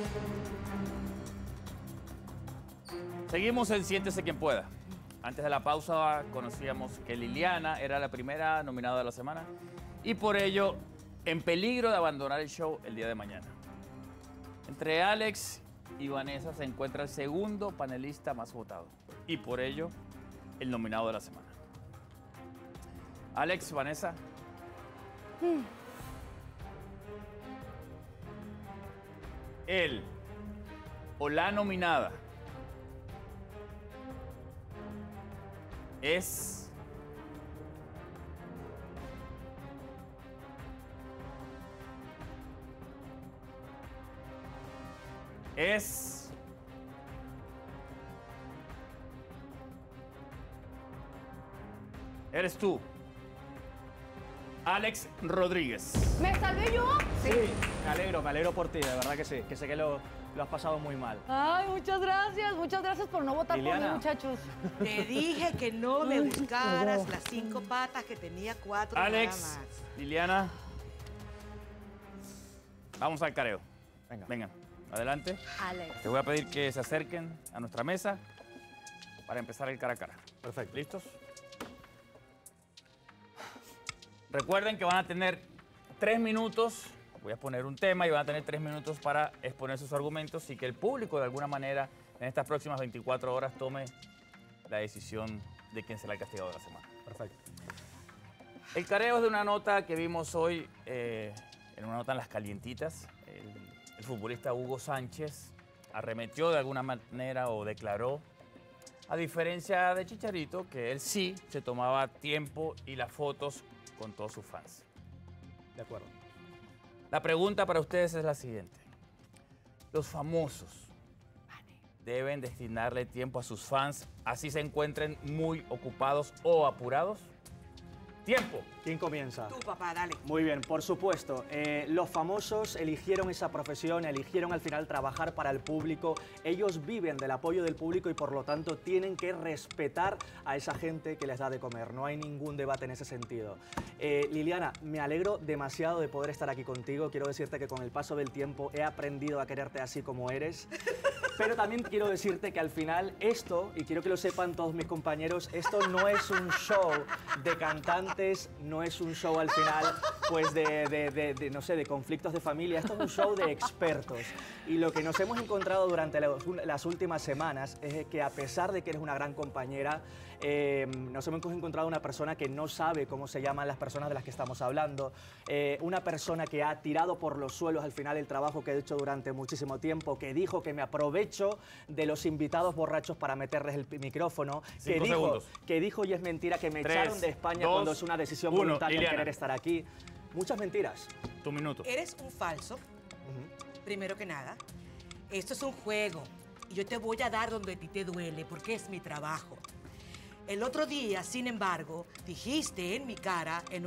Seguimos en Siéntese Quien Pueda. Antes de la pausa conocíamos que Liliana era la primera nominada de la semana y por ello en peligro de abandonar el show el día de mañana. Entre Alex y Vanessa se encuentra el segundo panelista más votado y por ello el nominado de la semana. Alex, Vanessa. Él o la nominada es eres tú, Alex Rodríguez. ¿Me salvé yo? Sí, me alegro por ti, de verdad que sí, que sé que lo has pasado muy mal. Ay, muchas gracias por no votar por mí, muchachos. Te dije que no me buscaras las 5 patas, que tenía 4 Alex, nada más. Liliana, vamos al careo. Vengan, adelante. Alex. Te voy a pedir que se acerquen a nuestra mesa para empezar el cara a cara. Perfecto. ¿Listos? Recuerden que van a tener 3 minutos, voy a poner un tema y van a tener 3 minutos para exponer sus argumentos y que el público de alguna manera en estas próximas 24 horas tome la decisión de quién será el castigado de la semana. Perfecto. El careo es de una nota que vimos hoy, en una nota en Las Calientitas. El futbolista Hugo Sánchez arremetió de alguna manera o declaró, a diferencia de Chicharito, que él sí se tomaba tiempo y las fotos con todos sus fans. De acuerdo. La pregunta para ustedes es la siguiente. ¿Los famosos deben destinarle tiempo a sus fans así se encuentren muy ocupados o apurados? ¡Tiempo! ¿Quién comienza? Tú, papá, dale. Muy bien, por supuesto. Los famosos eligieron esa profesión, eligieron al final trabajar para el público. Ellos viven del apoyo del público y por lo tanto tienen que respetar a esa gente que les da de comer. No hay ningún debate en ese sentido. Liliana, me alegro demasiado de poder estar aquí contigo. Quiero decirte que con el paso del tiempo he aprendido a quererte así como eres. Pero también quiero decirte que al final esto, y quiero que lo sepan todos mis compañeros, esto no es un show de cantantes, no es un show al final pues no sé, de conflictos de familia, esto es un show de expertos. Y lo que nos hemos encontrado durante las últimas semanas es que a pesar de que eres una gran compañera, nos hemos encontrado una persona que no sabe cómo se llaman las personas de las que estamos hablando, una persona que ha tirado por los suelos al final el trabajo que he hecho durante muchísimo tiempo, que dijo que me aprovecho de los invitados borrachos para meterles el micrófono, que dijo y es mentira que me echaron de España cuando es una decisión voluntaria querer estar aquí. Muchas mentiras. Tu minuto. Eres un falso, primero que nada. Esto es un juego y yo te voy a dar donde a ti te duele porque es mi trabajo. El otro día, sin embargo, dijiste en mi cara, en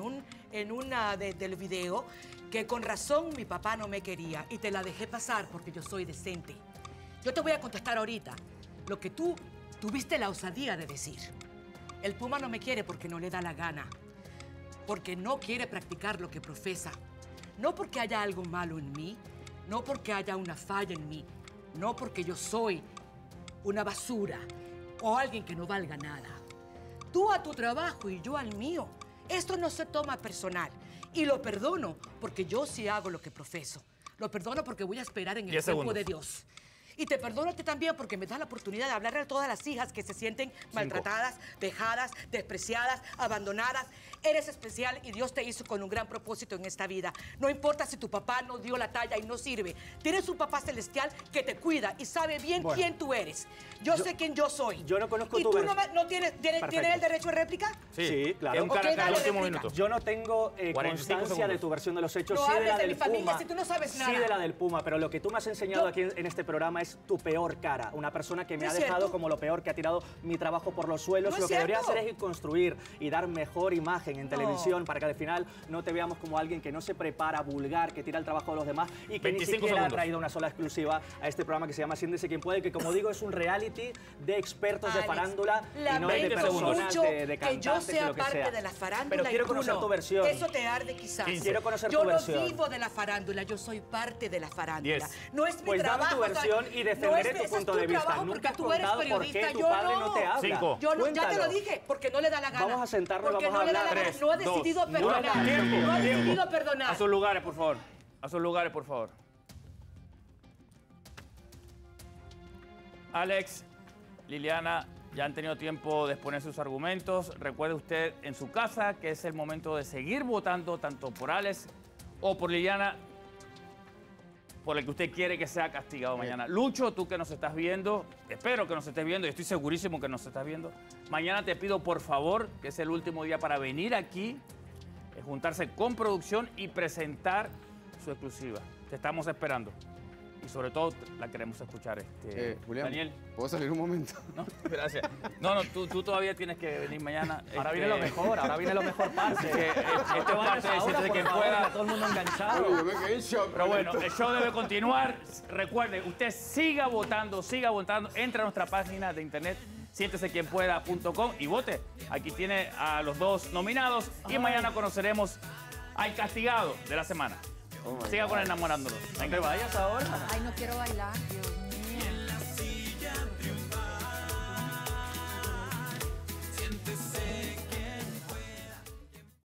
una del video, que con razón mi papá no me quería y te la dejé pasar porque yo soy decente. Yo te voy a contestar ahorita lo que tú tuviste la osadía de decir. El Puma no me quiere porque no le da la gana, porque no quiere practicar lo que profesa. No porque haya algo malo en mí, no porque haya una falla en mí, no porque yo soy una basura o alguien que no valga nada. Tú a tu trabajo y yo al mío. Esto no se toma personal y lo perdono porque yo sí hago lo que profeso. Lo perdono porque voy a esperar en el cuerpo de Dios. Y te perdono a ti también porque me das la oportunidad de hablarle a todas las hijas que se sienten maltratadas, vejadas, despreciadas, abandonadas. Eres especial y Dios te hizo con un gran propósito en esta vida. No importa si tu papá no dio la talla y no sirve. Tienes un papá celestial que te cuida y sabe bien quién tú eres. Yo sé quién yo soy. Yo no conozco ¿Y tu tú no tienes el derecho de réplica? Sí, claro. Un cara al último minuto. Yo no tengo constancia de tu versión de los hechos. No sí de hables la de del mi familia Puma. si tú no sabes nada. Sí de la del Puma, pero lo que tú me has enseñado aquí en este programa es tu peor cara, una persona que me ¿No ha es dejado cierto? como lo peor, que ha tirado mi trabajo por los suelos. ¿No Lo es que debería cierto? hacer es construir y dar mejor imagen en televisión para que al final no te veamos como alguien que no se prepara, vulgar, que tira el trabajo de los demás y que ni 25 siquiera segundos. ha traído una sola exclusiva a este programa que se llama Siéntese quien puede, que como digo es un reality de expertos de Alex, farándula y no de 20 personas, segundos. de que yo cantantes y sea lo que parte sea. de la farándula. Pero quiero y tú conocer no. tu versión. Eso te arde quizás. 15. Quiero conocer yo tu versión. no vivo de la farándula, yo soy parte de la farándula. 10. No es mi Pues dame trabajo. tu versión y defenderé tu punto de vista. Trabajo Nunca porque has tú eres contado por periodista, qué tu yo padre no te habla. 5. Yo no, ya te Cuéntalo. lo dije, porque no le da la gana. Vamos a sentarnos y porque vamos a no le da hablar. la gana. 3, No ha decidido 2, perdonar. tiempo, No ha tiempo. decidido perdonar. A sus lugares, por favor. A sus lugares, por favor. Alex, Liliana, ya han tenido tiempo de exponer sus argumentos. Recuerde usted en su casa que es el momento de seguir votando tanto por Alex o por Liliana, por el que usted quiere que sea castigado mañana. Lucho, tú que nos estás viendo, espero que nos estés viendo y estoy segurísimo que nos estás viendo. Mañana te pido, por favor, que es el último día para venir aquí, juntarse con producción y presentar su exclusiva. Te estamos esperando. Y sobre todo la queremos escuchar. Julián, Daniel. ¿puedo salir un momento? No, gracias. No, tú todavía tienes que venir mañana. Ahora viene lo mejor, ahora viene lo mejor parte. Este es parte de Siéntese Quien Pueda. todo el mundo enganchado. Oye, yo me quedé en shock. Pero bueno, el show debe continuar. Recuerde, usted siga votando, entre a nuestra página de internet siéntesequienpueda.com y vote. Aquí tiene a los dos nominados y mañana conoceremos al castigado de la semana. Oh my Siga God. con Enamorándonos. No te vayas ahora. Ay, no quiero bailar, Dios mío.